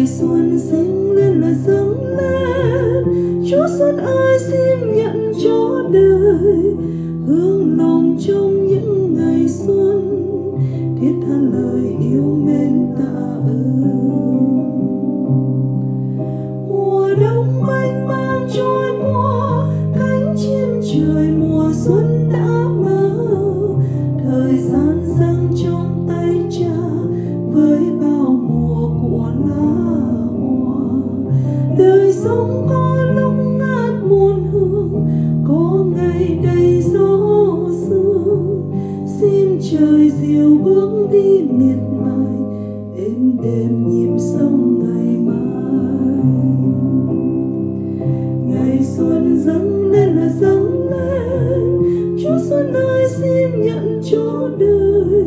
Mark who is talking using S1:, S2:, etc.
S1: ngày xuân dâng lên là dâng lên. Chúa Xuân ơi xin nhận cho đời hương lòng trong những ngày xuân, thiết tha lời yêu mến tạ ơn. Mùa đông mênh mang trôi qua, cánh chim trời mùa xuân đã mở. Thời gian dâng trong tay Cha với bao mùa của lá hoa. Đời sống có lúc ngát muôn hương, có ngày đầy gió sương. Xin trời dìu bước đi miệt mài, êm đềm nhịp sông ngày mai. Ngày xuân dâng lên là dâng lên. Chúa Xuân ơi xin nhận cho đời